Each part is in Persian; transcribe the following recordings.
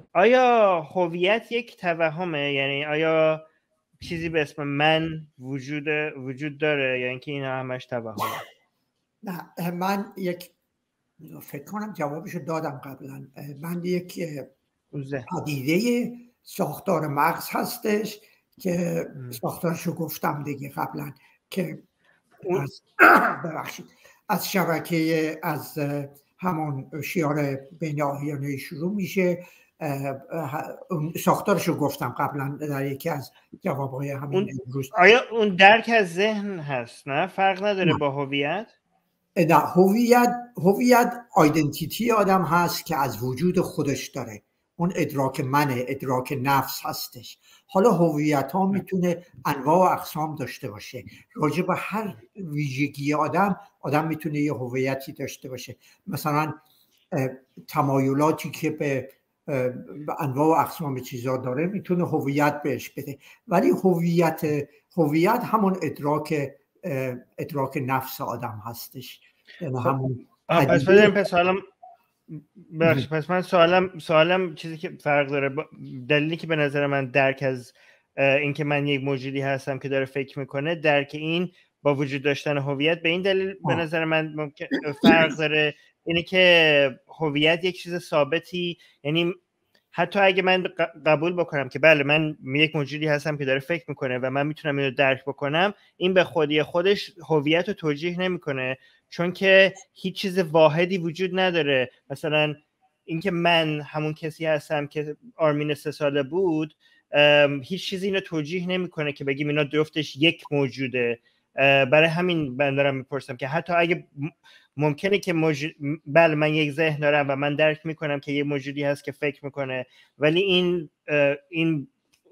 آیا هویت یک توهمه؟ یعنی آیا چیزی به اسم من وجود داره یا اینکه اینا همش توهمه؟ نه، من فکر کنم جوابشو دادم قبلا. من یک پدیده ساختار مغز هستش که ساختارشو گفتم دیگه قبلا، که از شبکه از همون شیار بین آهیانه شروع میشه. ساختارشو گفتم قبلا در یکی از جوابهای همین امروز. آیا اون درک از ذهن هست؟ نه فرق نداره با هویت؟ نه، هویت آیدنتیتی آدم هست که از وجود خودش داره. اون ادراک منه، ادراک نفس هستش. حالا هویت ها میتونه انواع و اقسام داشته باشه. راجع به هر ویژگی آدم میتونه یه هویتی داشته باشه. مثلا تمایلاتی که به انواع و اقسام چیزا داره میتونه هویت بهش بده. ولی هویت همون ادراک نفس آدم هستش. پس من سوالم چیزی که فرق داره، دلیلی که به نظر من درک از اینکه من یک موجودی هستم که داره فکر میکنه، درک این با وجود داشتن هویت، به این دلیل به نظر من ممکن فرق داره، اینه که هویت یک چیز ثابتی، یعنی حتی اگه من قبول بکنم که بله من یک موجودی هستم که داره فکر میکنه و من میتونم اینو درک بکنم، این به خودی خودش هویت رو توجیه نمیکنه، چون که هیچ چیز واحدی وجود نداره. مثلا اینکه من همون کسی هستم که آرمین 3 ساله بود، هیچ چیزی اینو توجیه نمیکنه که بگیم اینا جفتش یک موجوده. برای همین من دارم میپرسم که حتی اگه ممکنه که بله من یک ذهن دارم و من درک میکنم که یه موجودی هست که فکر میکنه، ولی این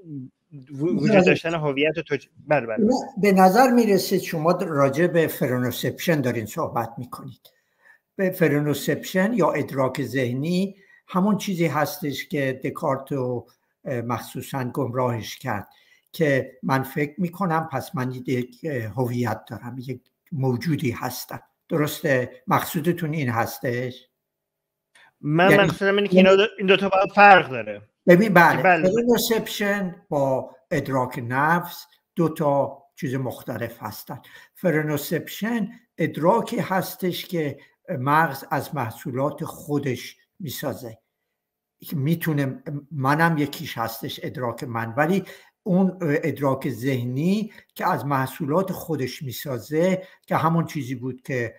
وجود داشتن هویت رو بله. به نظر میرسه شما راجع به فرنوسپشن دارین صحبت میکنید. به فرنوسپشن یا ادراک ذهنی همون چیزی هستش که دکارت رو مخصوصا گمراهش کرد، که من فکر میکنم پس من یک هویت دارم، یک موجودی هستم. درسته؟ مقصودتون این هستش؟ من مقصودم اینه که این دوتا باید فرق داره. ببین بله، فرنوسپشن با ادراک نفس دوتا چیز مختلف هستن. فرنوسپشن ادراکی هستش که مغز از محصولات خودش میسازه. میتونه، منم یکیش هستش ادراک من، ولی اون ادراک ذهنی که از محصولات خودش میسازه، که همون چیزی بود که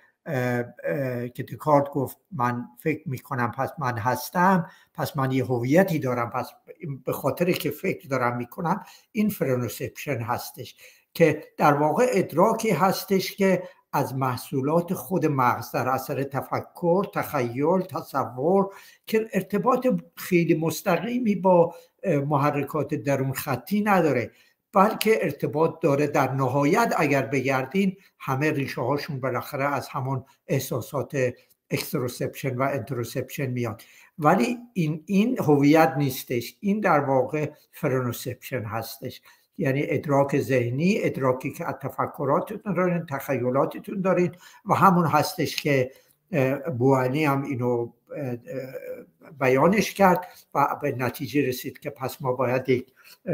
دکارت گفت من فکر میکنم پس من هستم، پس من یه هویتی دارم، پس به خاطر که فکر دارم میکنم، این فرنوسپشن هستش، که در واقع ادراکی هستش که از محصولات خود مغز در اثر تفکر، تخیل، تصور، که ارتباط خیلی مستقیمی با محرکات درون خطی نداره، بلکه ارتباط داره در نهایت اگر بگردین همه ریشه هاشون بالاخره از همون احساسات اکستروسپشن و انتروسپشن میاد. ولی این هویت نیستش، این در واقع فرنوسپشن هستش، یعنی ادراک ذهنی، ادراکی که از تفکراتتون دارین، تخیلاتتون دارین، و همون هستش که بوئلی هم اینو بیانش کرد و به نتیجه رسید که پس ما باید یک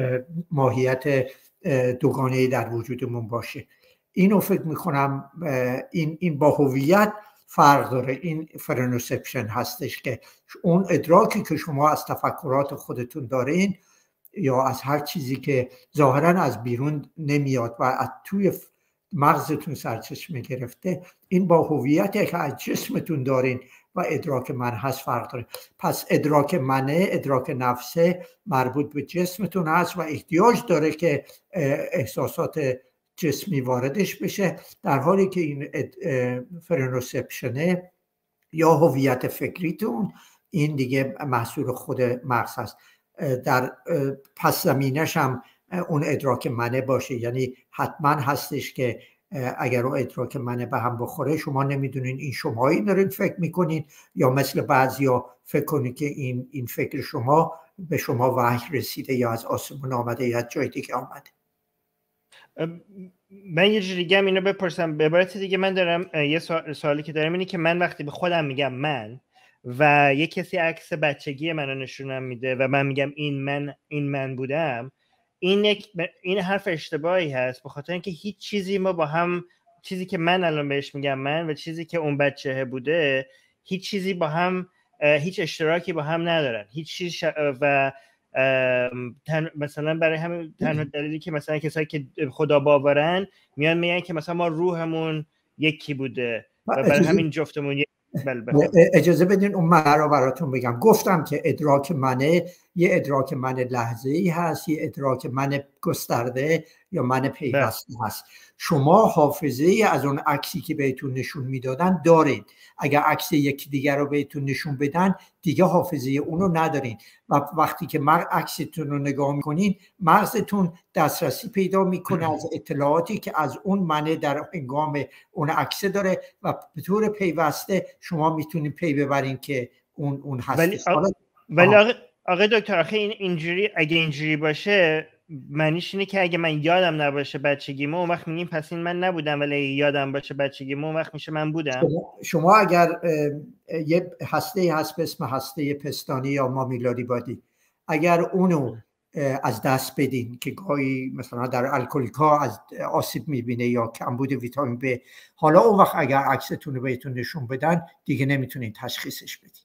ماهیت دوگانه‌ای در وجودمون باشه. اینو فکر میکنم این با هویت فرق داره. این فرنوسپشن هستش که اون ادراکی که شما از تفکرات خودتون دارین یا از هر چیزی که ظاهرا از بیرون نمیاد و از توی مغزتون سرچشمه گرفته، این با هویتی که از جسمتون دارین و ادراک من هست فرق داره. پس ادراک منه، ادراک نفسه، مربوط به جسمتون هست و احتیاج داره که احساسات جسمی واردش بشه، در حالی که این فرنوسپشنه یا هویت فکریتون این دیگه محصول خود مغز هست. در پس زمینش هم اون ادراک منه باشه، یعنی حتما هستش که اگر اون ادراک منه به هم بخوره، شما نمیدونین این شمایی دارین فکر میکنین، یا مثل بعضیا فکر کنید که این فکر شما به شما وحی رسیده یا از آسمون آمده یا از جای دیگه آمده. من یه جوری دیگه هم اینو بپرسم به عبارت دیگه. من دارم یه سوالی که دارم اینه که من وقتی به خودم میگم من و یه کسی عکس بچگی منو نشونم میده و من میگم این من بودم، این حرف اشتباهی هست، به خاطر اینکه هیچ چیزی ما با هم، چیزی که من الان بهش میگم من و چیزی که اون بچه بوده، هیچ چیزی با هم، هیچ اشتراکی با هم ندارن، هیچ چیز و مثلا برای همین تنها دلیلی که مثلا کسایی که خدا باورن میان میگن که مثلا ما روحمون یکی بوده و برای همین جفتمون اجازه بدین اون من رو براتون بگم. گفتم که ادراک منه یه ادراک من لحظه‌ای هست، یه ادراک من گسترده یا من پیوسته هست. شما حافظه از اون عکسی که بهتون نشون میدادن دارید. اگر عکس یکی دیگر رو بهتون نشون بدن دیگه حافظه اونو ندارین و وقتی که عکستون رو نگاه میکنین مغزتون دسترسی پیدا میکنه از اطلاعاتی که از اون منه در هنگام اون عکس داره و به طور پیوسته شما میتونین پی ببرین که اون هست. ولی آقای دکتر آخه اینجوری، اگه اینجوری باشه معنیش اینه که اگه من یادم نباشه بچگیمو اون وقت میگیم پس این من نبودم، ولی یادم باشه بچگیمو اون وقت میشه من بودم. شما اگر یه هسته هست به اسم هسته پستانی یا مامیلاری بادی، اگر اونو از دست بدین که گاهی مثلا در الکلیکا از آسیب میبینه یا کمبود ویتامین ب، حالا اون وقت اگر عکستون رو بهتون نشون بدن دیگه نمیتونین تشخیصش بدین.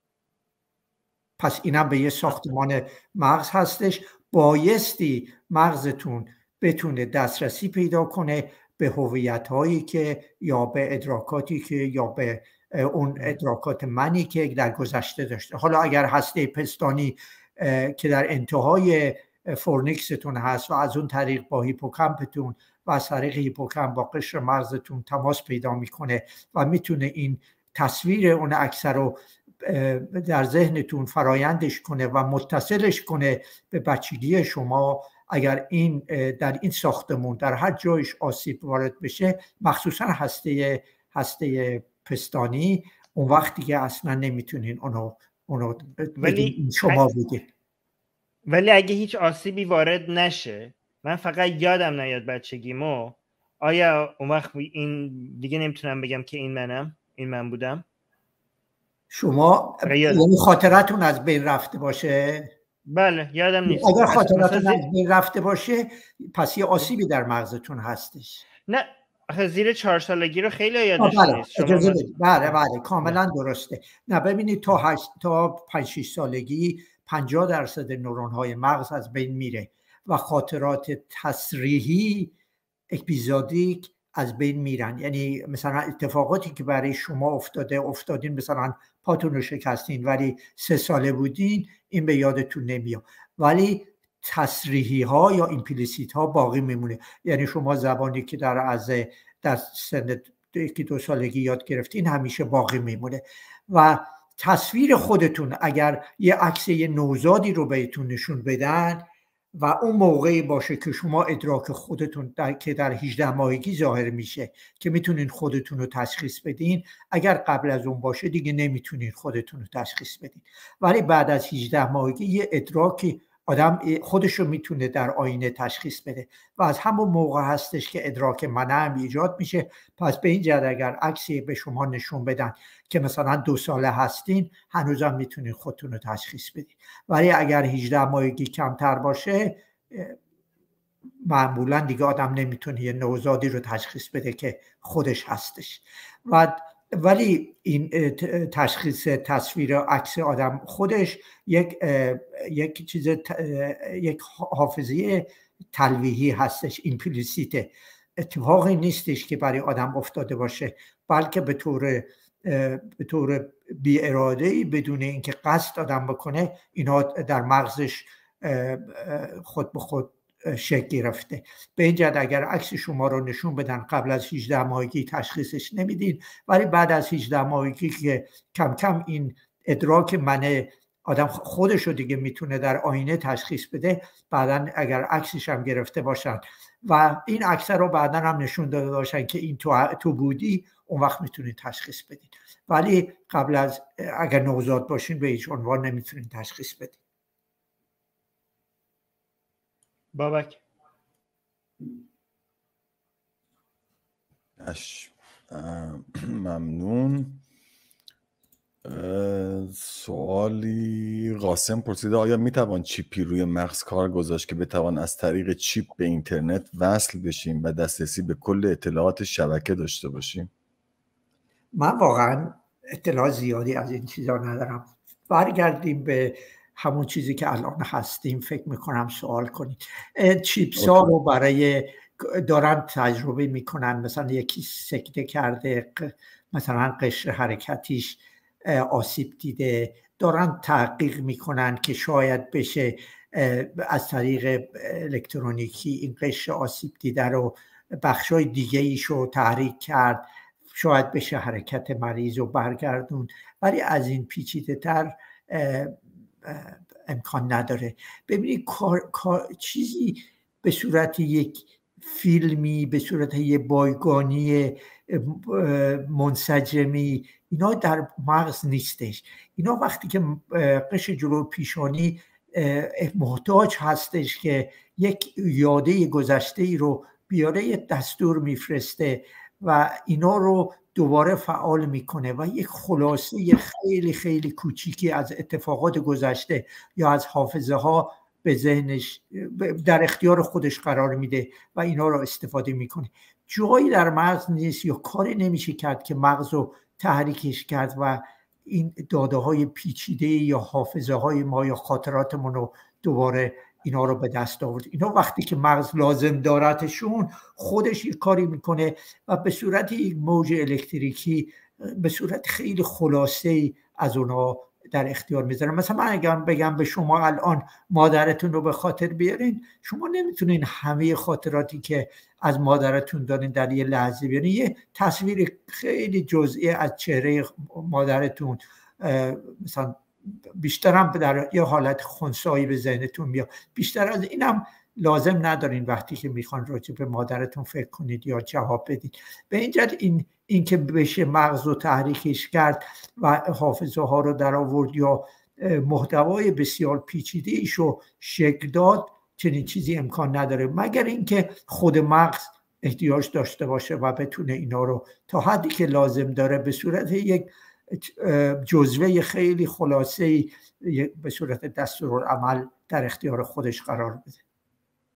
پس اینم به یه ساختمان مغز هستش. بایستی مغزتون بتونه دسترسی پیدا کنه به هویت هایی که یا به ادراکاتی که یا به اون ادراکات منی که در گذشته داشته. حالا اگر هسته پستانی که در انتهای فورنیکستون هست و از اون طریق با هیپوکامپتون و از طریق هیپوکامپ با قشر مغزتون تماس پیدا میکنه و میتونه این تصویر اون عکس رو در ذهنتون فرایندش کنه و متصلش کنه به بچگی شما، اگر این در این ساختمون در هر جایش آسیب وارد بشه، مخصوصا هسته پستانی، اون وقتی که اصلا نمیتونین اونو بدین شما بگید. ولی اگه هیچ آسیبی وارد نشه، من فقط یادم نیاد بچگیمو، آیا اون وقت این دیگه نمیتونم بگم که این منم، این من بودم؟ شما یعنی خاطرتون از بین رفته باشه؟ بله یادم نیست. اگر خاطرتون از بین رفته باشه پس یه آسیبی در مغزتون هستش. نه زیر 4 سالگی رو خیلی یادش نیست. بله کاملا درسته. نه ببینید تا 5-6 سالگی 50% نورون های مغز از بین میره و خاطرات تصریحی اپیزودیک از بین میرن. یعنی مثلا اتفاقاتی که برای شما افتادین، مثلا پاتون رو شکستین ولی 3 ساله بودین، این به یادتون نمیاد، ولی تصریحی ها یا ایمپلیسیت ها باقی میمونه. یعنی شما زبانی که در سن 1-2 سالگی یاد گرفتین همیشه باقی میمونه. و تصویر خودتون اگر یه عکس نوزادی رو بهتون نشون بدن و اون موقعی باشه که شما ادراک خودتون که در 18 ماهگی ظاهر میشه که میتونین خودتون رو تشخیص بدین، اگر قبل از اون باشه دیگه نمیتونین خودتون رو تشخیص بدین. ولی بعد از 18 ماهگی یه ادراکی آدم خودش رو میتونه در آینه تشخیص بده و از همون موقع هستش که ادراک منه هم ایجاد میشه. پس به این جهت اگر عکسی به شما نشون بدن که مثلا 2 ساله هستین، هنوزم میتونین خودتون رو تشخیص بدین. ولی اگر 18 ماهگی کمتر باشه، معمولا دیگه آدم نمیتونه یه نوزادی رو تشخیص بده که خودش هستش. ولی این تشخیص تصویر عکس آدم خودش یک حافظه تلویحی هستش، ایمپلیسیته. اتفاقی نیستش که برای آدم افتاده باشه، بلکه به طور بی اراده‌ای بدون اینکه قصد آدم بکنه اینا در مغزش خود به خود شکل گرفته. به این جهت اگر عکس شما رو نشون بدن قبل از 18 ماهگی تشخیصش نمیدین، ولی بعد از 18 ماهگی که کم کم این ادراک منه آدم خودش رو دیگه میتونه در آینه تشخیص بده، بعدن اگر عکسش هم گرفته باشن و این عکس رو بعدن هم نشون داده باشن که این تو بودی، اون وقت میتونید تشخیص بدین. ولی قبل از اگر نوزاد باشین به هیچ عنوان نمیتونید تشخیص بدین. بابک ممنون. سوالی قاسم پرسیده آیا میتوان چیپی روی مغز کار گذاشت که بتوان از طریق چیپ به اینترنت وصل بشیم و دسترسی به کل اطلاعات شبکه داشته باشیم؟ من واقعا اطلاع زیادی از این چیزا ندارم. برگردیم به همون چیزی که الان هستیم، فکر میکنم سوال کنید. چیپس ها رو برای دارن تجربه میکنن، مثلا یکی سکته کرده، مثلا قشر حرکتیش آسیب دیده، دارن تحقیق میکنن که شاید بشه از طریق الکترونیکی این قشر آسیب دیده رو بخشای دیگه ایشو تحریک کرد، شاید بشه حرکت مریض رو برگردون، ولی از این پیچیده تر امکان نداره. ببینید چیزی به صورت یک فیلمی، به صورت یک بایگانی منسجمی، اینا در مغز نیستش. اینا وقتی که قشر جلو پیشانی محتاج هستش که یک یاده گذشته ای رو بیاره، یک دستور میفرسته و اینا رو دوباره فعال میکنه و یک خلاصه خیلی خیلی کوچیکی از اتفاقات گذشته یا از حافظه ها به ذهنش در اختیار خودش قرار میده و اینا رو استفاده میکنه. جایی در مغز نیست یا کاری نمیشه کرد که مغز رو تحریکش کرد و این داده های پیچیده یا حافظه های ما یا خاطراتمون رو دوباره اینا رو به دست آورد. اینا وقتی که مغز لازم دارتشون خودش یک کاری میکنه و به صورت یک موج الکتریکی به صورت خیلی خلاصه‌ای از اونا در اختیار میذارم. مثلا من اگر بگم به شما الان مادرتون رو به خاطر بیارین، شما نمیتونین همه خاطراتی که از مادرتون دارین در یه لحظه بیارین. یه تصویر خیلی جزئی از چهره مادرتون مثلا بیشتر هم در یه حالت خنثایی به ذهنتون میاد. بیشتر از اینم لازم ندارین وقتی که میخوان راجع به مادرتون فکر کنید یا جواب بدید. به این جهت این که بشه مغز رو تحریکش کرد و حافظه ها رو در آورد یا محتوای بسیار پیچیده ایشو شکل داد، چنین چیزی امکان نداره، مگر اینکه خود مغز احتیاج داشته باشه و بتونه اینا رو تا حدی که لازم داره به صورت یک جزوه خیلی خلاصه‌ای به صورت دستورالعمل در اختیار خودش قرار بده.